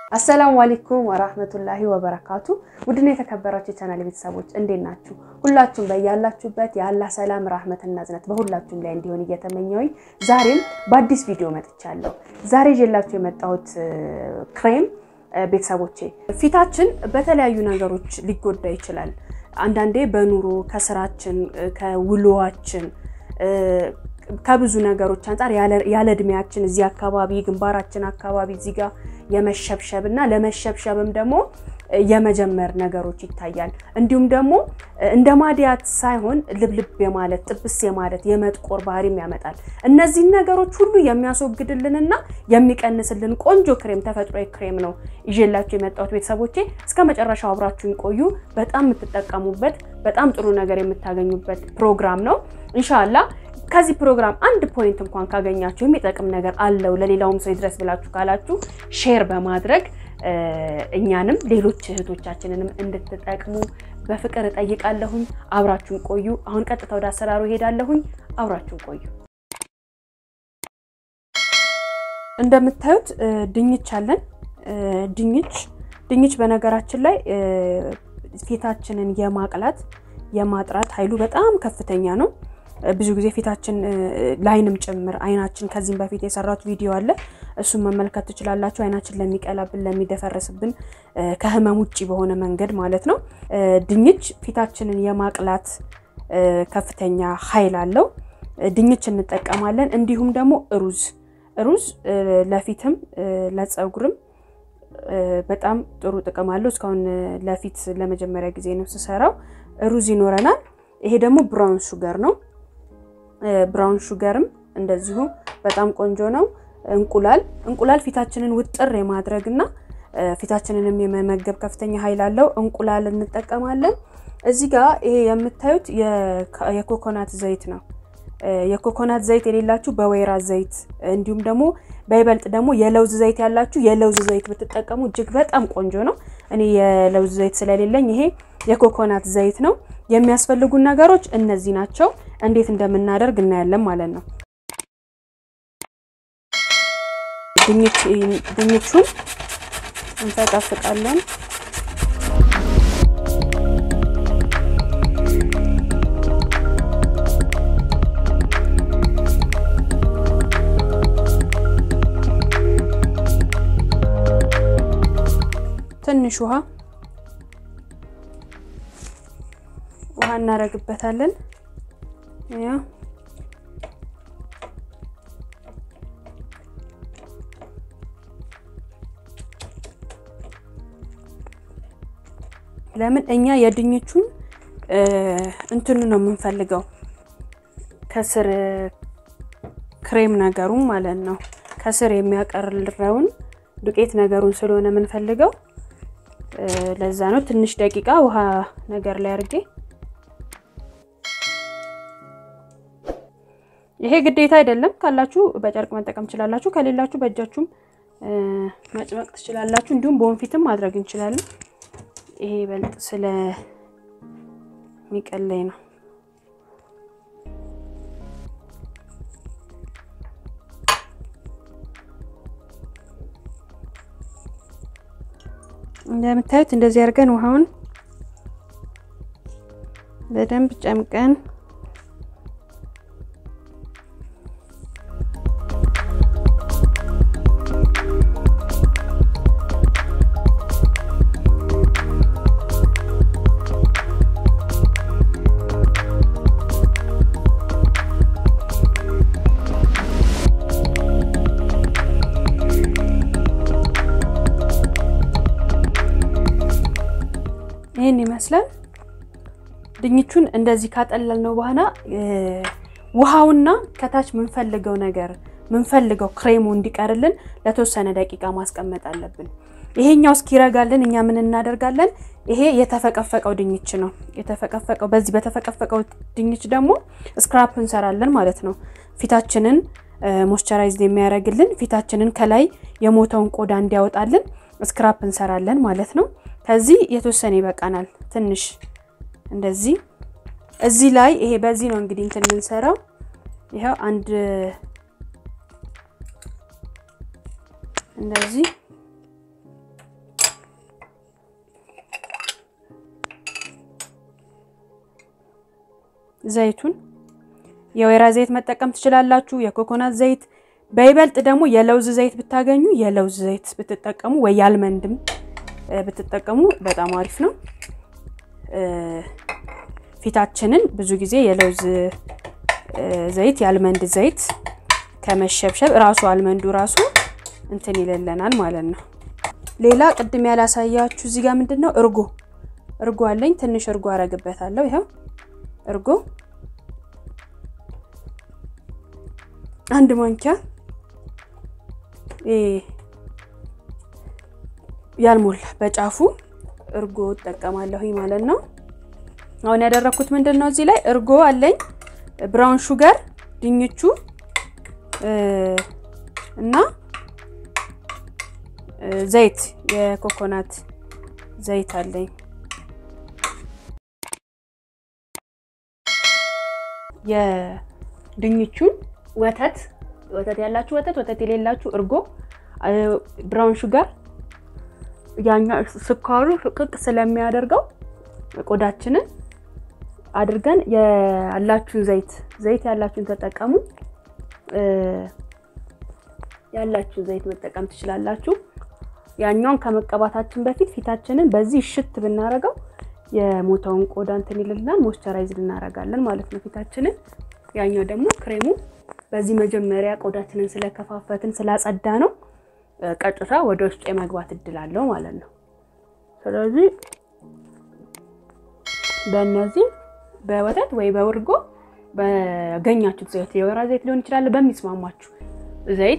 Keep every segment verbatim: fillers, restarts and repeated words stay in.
አሰላሙ አለይኩም ወራህመቱላሂ ወበረካቱ ውድና የተከበራችሁ ቻናል ቤተሰቦች እንዴት ናችሁ ሁላችሁም በያላችሁበት የአላህ ሰላም ረህመትና ዝነት በሁላችሁም ላይ እንዲሆን እየተመኘሁኝ ዛሬም በአዲስ ቪዲዮ መጥቻለሁ ዛሬ ይዤላችሁ የመጣሁት ክሬም ቤተሰቦቼ ፊታችን በተለያዩ ነገሮች ሊጎዳ ይችላል አንዳንዴ በኑሮ ከስራችን ከውሎዋችን ከብዙ ነገሮች አንፃር ያለ እድሜያችን እዚህ አካባቢ ግንባራችን አካባቢ እዚህ ጋር የመሸብሸብና ለመሸብሸብም ደግሞ የመጀመር ነገሮች ይታያል እንዲሁም ደግሞ እንደማዲያት ሳይሆን ልብልብ የማለት ጥብስ የማለት የመጥቆር ባህሪም ያመጣል እነዚህ ነገሮች ሁሉ የሚያስወግድልንና የሚቀንስልን ቆንጆ ክሬም ተፈጥሯዊ ክሬም ነው ይዤላችሁ የመጣሁት ቤተሰቦቼ እስከ መጨረሻው አብራችሁን ቆዩ በጣም የምትጠቀሙበት በጣም ጥሩ ነገር የምታገኙበት ፕሮግራም ነው ኢንሻአላህ ከዚህ ፕሮግራም አንድ ፖይንት እንኳን ካገኛችሁ የሚጠቅም ነገር አለው ለሌላውም ሰው ይድረስ ብላችሁ ካላችሁ ሼር በማድረግ እኛንም ሌሎች እህቶቻችንንም እንድትጠቅሙ በፍቅር እጠይቃለሁኝ አብራችሁን ቆዩ አሁን ቀጥታ ወደ አሰራሩ ሄዳለሁኝ አብራችሁን ቆዩ እንደምታዩት ድንች አለን ድንች ድንች በነገራችን ላይ ፊታችንን የማቅላት የማጥራት ኃይሉ በጣም ከፍተኛ ነው ብዙ ጊዜ ፊታችን ላይንም ጭምር አይናችን ከዚህም በፊት የሰራሁት ቪዲዮ አለ እሱን መመልከት ትችላላችሁ አይናችን ለሚቀላብን ለሚደፈረስብን ከህመም ውጪ በሆነ መንገድ ማለት ነው ድንች ፊታችንን የማቅላት ከፍተኛ ኃይል አለው ድንች እንጠቀማለን እንዲሁም ደግሞ ሩዝ ሩዝ ለፊትም ለፀጉርም በጣም ጥሩ ጥቅም አለው እስካሁን ለፊት ለመጀመሪያ ጊዜ ነው ሰሰራው ሩዝ ይኖረናል ይሄ ደግሞ ብራውን ሹገር ነው ብራውን ሹገርም እንደዚሁ በጣም ቆንጆ ነው እንቁላል እንቁላል ፊታችንን ውጥር የማድረግና ፊታችንንም የመመገብ ከፍተኛ ኃይል አለው እንቁላል እንጠቀማለን እዚህ ጋር ይሄ የምታዩት የኮኮናት ዘይት ነው የኮኮናት ዘይት የሌላችሁ በወይራ ዘይት እንዲሁም ደግሞ በይበልጥ ደግሞ የለውዝ ዘይት ያላችሁ የለውዝ ዘይት ብትጠቀሙ እጅግ በጣም ቆንጆ ነው እኔ የለውዝ ዘይት ስለሌለኝ ይሄ የኮኮናት ዘይት ነው የሚያስፈልጉ ነገሮች እነዚህ ናቸው እንዴት እንደምናደርግ እናያለን ማለት ነው ድንች ድንቹን እንፈቀፍቃለን ትንሽ ውሃ ውሃ እናረግበታለን ያ ለምን እኛ የድንቹን እንትን ነው የምንፈልገው ከስር ክሬም ነገሩን ማለት ነው ከስር የሚያቀርልረውን ዱቄት ነገሩን ስለሆነ የምንፈልገው ለዛ ነው ትንሽ ደቂቃ ውሃ ነገር ላይ አርጌ ይሄ ግዴታ አይደለም ካላችሁ በጨርቅ መጠቀም ትችላላችሁ ከሌላችሁ በእጃችሁም ማጭመቅ ትችላላችሁ እንዲሁም ቦንፊትም ማድረግ እንችላለን ይሄ በልጥ ስለ ሚቀለይ ነው እንደምታዩት እንደዚህ አርገን ውሃውን በደንብ ጨምቀን ይሄን ይመስላል ድንቹን እንደዚህ ካጠለልነው በኋላ ውሃውና ከታች ምን ፈልገው ነገር ምን ፈልገው ክሬሙ እንዲቀርልን ለተወሰነ ደቂቃ ማስቀመጥ አለብን ይሄኛው እስኪረጋልን እኛ ምን እናደርጋለን ይሄ የተፈቀፈቀው ድንች ነው የተፈቀፈቀው በዚህ በተፈቀፈቀው ድንች ደግሞ ስክራፕ እንሰራለን ማለት ነው ፊታችንን ሞይስቸራይዝ የሚያደርግልን ፊታችንን ከላይ የሞተውን ቆዳ እንዲያወጣልን ስክራፕ እንሰራለን ማለት ነው ከዚህ የተወሰነ ይበቃናል ትንሽ እንደዚህ እዚህ ላይ ይሄ በዚህ ነው እንግዲህ እንትን እንሰራው ይሄው አንድ እንደዚህ ዘይቱን የወይራ ዘይት መጠቀም ትችላላችሁ የኮኮናት ዘይት በይበልጥ ደግሞ የለውዝ ዘይት ብታገኙ የለውዝ ዘይት ብትጠቀሙ ወይ ያልመንድም ብትጠቀሙ በጣም አሪፍ ነው ፊታችንን ብዙ ጊዜ የለውዝ ዘይት ያልመንድ ዘይት ከመሸብሸብ ራሱ አልመንዱ ራሱ እንትን ይለለናል ማለት ነው ሌላ ቅድም ያላሳያችሁ እዚህ ጋር ምንድነው እርጎ እርጎ አለኝ ትንሽ እርጎ አረግበታለሁ ይሄው እርጎ አንድ ማንኪያ እ ያልሞላ በጫፉ እርጎ ተጠቀማለሁ ማለት ነው አሁን ያደረኩት ምንድነው እዚህ ላይ እርጎ አለኝ ብራውን ሹገር ድንቹ እና ዘይት የኮኮናት ዘይት አለኝ የድንቹን ወተት ወተት ያላችሁ ወተት ወተት የሌላችሁ እርጎ ብራውን ሹገር ያኛ ስኳሩ ፍቅቅ ስለሚያደርገው ቆዳችንን አድርገን ያላችሁ ዘይት ዘይት ያላችሁን ተጠቀሙ ያላችሁ ዘይት መጠቀም ትችላላችሁ ያኛውን ከመቀባታችን በፊት ፊታችንን በዚህ ሽት ብናረጋው የሞታውን ቆዳ እንትን ይልልናል ሞይስቸራይዝ እናረጋለን ማለት ነው ፊታችንን ያኛው ደግሞ ክሬሙ በዚህ መጀመሪያ ቆዳችንን ስለከፋፈትን ስላጸዳ ነው ቀጥታ ወደ ውስጥ የመግባት እድል አለው ማለት ነው ስለዚህ በእነዚህ በወተት ወይ በውርጎ በገኛችሁ ዘይት የወይራ ዘይት ሊሆን ይችላል በሚስማማችሁ ዘይት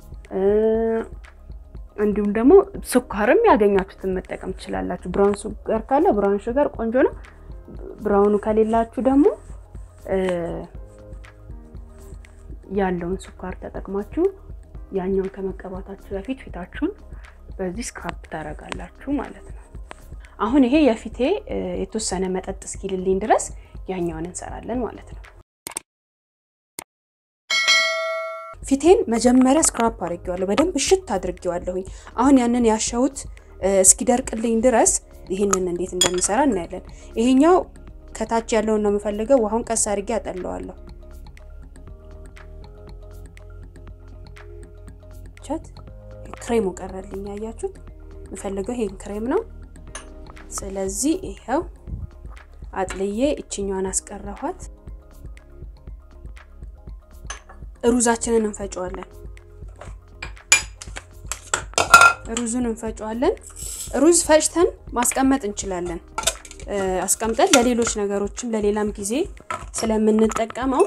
እንዲሁም ደግሞ ስኳርም ያገኛችሁትን መጠቀም ትችላላችሁ ብራውን ሹገር ካለ ብራውን ሹገር ቆንጆ ነው ብራውኑ ከሌላችሁ ደግሞ ያለውን ስኳር ተጠቅማችሁ ያኛውን ከመቀባታችሁ በፊት ፊታችሁን በዚህ ስክራፕ ታረጋላችሁ ማለት ነው አሁን ይሄ የፊቴ የተወሰነ መጠጥ እስኪልልኝ ድረስ ያኛውን እንሰራለን ማለት ነው ፊቴን መጀመሪያ ስክራፕ አድርጌዋለሁ በደንብ ሽት አድርጌዋለሁኝ አሁን ያንን ያሻውት እስኪደርቅልኝ ድረስ ይሄንን እንዴት እንደምሰራ እናያለን ይሄኛው ከታች ያለውን ነው የምፈልገው ውሃውን ቀስ አድርጌ አጠለዋለሁ ቻት ክሬሙ ቀረልኝ ያያችሁት የምፈልገው ይሄን ክሬም ነው ስለዚህ ይሄው አጥልዬ እቺኛዋን አስቀረኋት ሩዛችንን እንፈጫዋለን ሩዙን እንፈጫዋለን ሩዝ ፈጭተን ማስቀመጥ እንችላለን አስቀምጠን ለሌሎች ነገሮችም ለሌላም ጊዜ ስለምንጠቀመው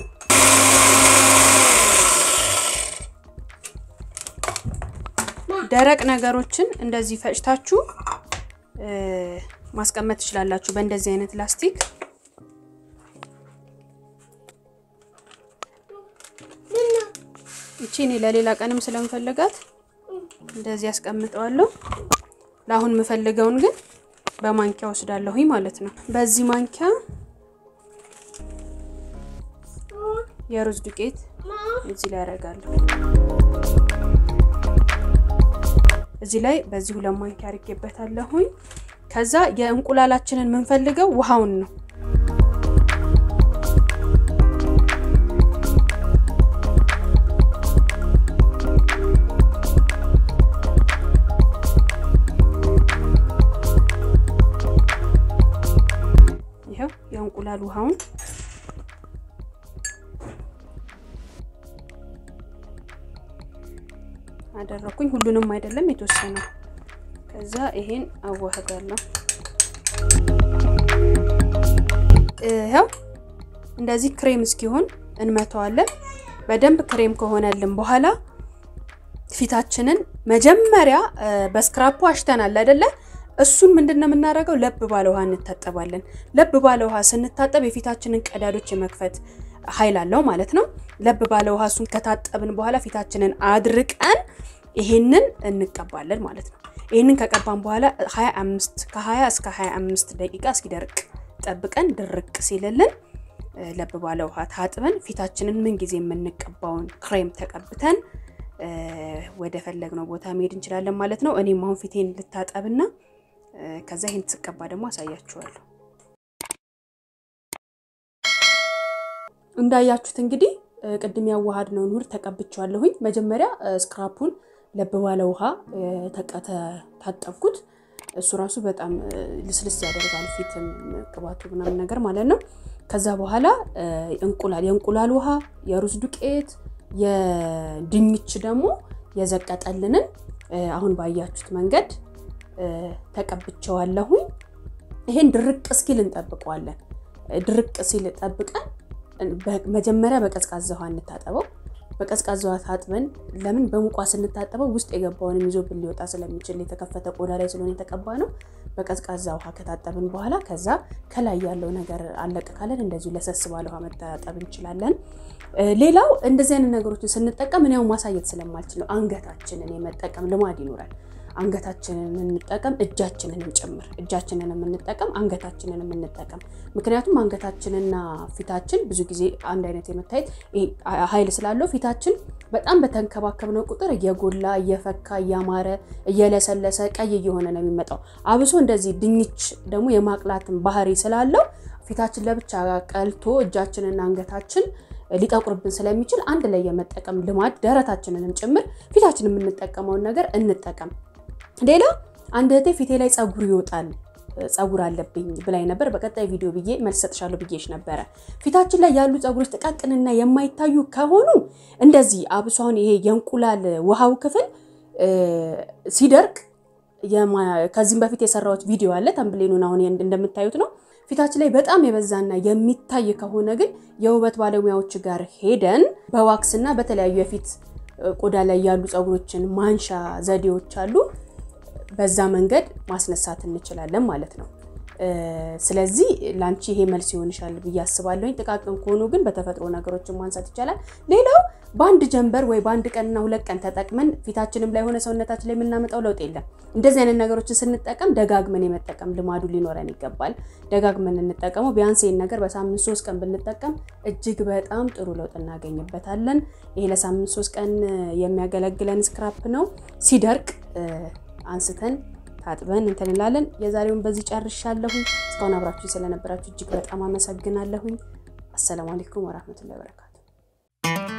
ደረቅ ነገሮችን እንደዚህ ፈጭታችሁ ማስቀመጥ ትችላላችሁ በእንደዚህ አይነት ላስቲክ እቺኔ ለሌላ ቀንም ስለምፈልጋት እንደዚህ ያስቀምጣለሁ ለአሁን መፈልገውን ግን በማንኪያ ወስዳለሁ ማለት ነው በዚህ ማንኪያ የሩዝ ዱቄት እዚህ ላይ አረጋለሁ እዚህ ላይ በዚህ ሁለት ማንኪያ አርጌበታለሁ ከዛ የእንቁላላችንን መንፈልገው ውሃውን ነው ይሄው የእንቁላል ውሃውን አደረኩኝ ሁሉንም አይደለም የተወሰነ ከዛ ይሄን አዋህዳለሁ ይሄው እንደዚህ ክሬም እስኪሆን እንመታዋለን በደንብ ክሬም ከሆነልን በኋላ ፊታችንን መጀመሪያ በስክራፑ አሽተናል አይደለ እሱን ምንድነው የምናደርገው ለብ ባለ ውሃ እንታጠባለን ለብ ባለ ውሃ ስንታጠብ የፊታችንን ቀዳዶች የመክፈት ኃይል አለው ማለት ነው ለብ ባለ ውሃ እሱን ከታጠብን በኋላ ፊታችንን አድርቀን ይሄንን እንቀባለን ማለት ነው ይሄንን ከቀባን በኋላ ሃያ አምስት ከ20 እስከ ሃያ አምስት ደቂቃ እስኪደርቅ ጠብቀን ድርቅ ሲልልን ለብ ባለ ውሃ ታጥበን ፊታችንን ምን ጊዜ የምንቀባውን ክሬም ተቀብተን ወደ ፈለግነው ቦታ መሄድ እንችላለን ማለት ነው እኔም አሁን ፊቴን ልታጠብና ከዛ ይሄን ተቀባ ደግሞ አሳያችኋለሁ እንዳያችሁት እንግዲህ ቅድም ያዋሃድነው ኑር ተቀብቻለሁኝ መጀመሪያ ስክራፑን ለበባለ ውሃ ተቀተ ታጠብኩት እሱ ራሱ በጣም ልስልስ ያደርጋል ፊትም ቅባቱ ምናምን ነገር ማለት ነው ከዛ በኋላ እንቁላል የእንቁላል ውሃ የሩዝ ዱቄት የድንች ደግሞ የዘቀጠልንን አሁን ባያችሁት መንገድ ተቀብቻለሁኝ ይሄን ድርቅ እስኪል እንጠብቀዋለን ድርቅ ሲል ጠብቀን መጀመሪያ በቀዝቃዛ ውሃ እንታጠበው በቀዝቃዛ ውሃ ታጥበን ለምን በሙቋ ስንታጠበው ውስጥ የገባውን ይዞብን ሊወጣ ስለሚችል የተከፈተ ቆዳ ላይ ስለሆነ የተቀባ ነው በቀዝቃዛ ውሃ ከታጠብን በኋላ ከዛ ከላይ ያለው ነገር አለቀ ካለን እንደዚህ ለሰስ ባለ ውሃ መታጠብ እንችላለን ሌላው እንደዚህ አይነት ነገሮችን ስንጠቀም እኔው ማሳየት ስለማልችል ነው አንገታችንን የመጠቀም ልማድ ይኖራል አንገታችንን እንጠቀም እጃችንንም ጭምር እጃችንንም እንጠቀም አንገታችንንም እንጠቀም ምክንያቱም አንገታችንና ፊታችን ብዙ ጊዜ አንድ አይነት የመታየት ኃይል ስላለው ፊታችን በጣም በተንከባከብነው ቁጥር እየጎላ እየፈካ ያማረ እየለሰለሰ ቀይ እየሆነ ነው የሚመጣው አብሶ እንደዚህ ድንች ደግሞ የማቅላትን ባህሪ ስላለው ፊታችን ለብቻ ቀልቶ እጃችንና አንገታችን ሊጣቁርብን ስለሚችል አንድ ላይ የመጠቀም ልማድ ደረታችንንም ጭምር ፊታችንን እንጠቀመው ነገር እንጠቀም ሌላ አንድ እህቴ ፊቴ ላይ ጸጉር ይወጣል ጸጉር አለብኝ ብላይ ነበር በቀጣይ ቪዲዮ ብዬ መልስ ሰጥሻለሁ ብዬሽ ነበር ፊታችን ላይ ያሉ ጸጉሮች ተቃቅንና የማይታዩ ከሆኑ እንደዚህ አብሷን ይሄ የእንቁላል ውሃው ክፍል ሲደርቅ ከዚህም በፊት የሰራሁት ቪዲዮ አለ ተምብሌኑን አሁን እንደምታዩት ነው ፊታችን ላይ በጣም የበዛና የሚታይ ከሆነ ግን የውበት ባለሙያዎች ጋር ሄደን በዋክስና በተለያዩ የፊት ቆዳ ላይ ያሉ ጸጉሮችን ማንሻ ዘዴዎች አሉ በዛ መንገድ ማስነሳት እንችላለን ማለት ነው ስለዚህ ላንቺ ይሄ መልስ ይሆንሻል በያስባለሁኝ ጥቃቅን ኮኑ ግን በተፈጥሮ ነገሮችን ማንሳት ይችላል ሌላው ባንድ ጀምበር ወይ ባንድ ቀንና ሁለት ቀን ተጠቅመን ፊታችንም ላይ ሆነ ሰውነታችን ላይ ምናመጣው ለውጥ የለም እንደዚህ አይነት ነገሮችን ስንጠቀም ደጋግመን የመጠቀም ልማዱ ሊኖረን ይገባል ደጋግመን እንጠቀመው ቢያንስ ይሄን ነገር በሳምንት ሶስት ቀን ብንጠቀም እጅግ በጣም ጥሩ ለውጥ እናገኝበታለን ይሄ ለሳምንት ሶስት ቀን የሚያገለግለን ስክራፕ ነው ሲደርቅ አንስተን ታጥበን እንተንላለን የዛሬውን በዚህ ጨርሻለሁ እስካሁን አብራችሁ ስለነበራችሁ እጅግ በጣም አመሰግናለሁ አሰላሙ አለይኩም ወራህመቱላሂ ወበረካቱ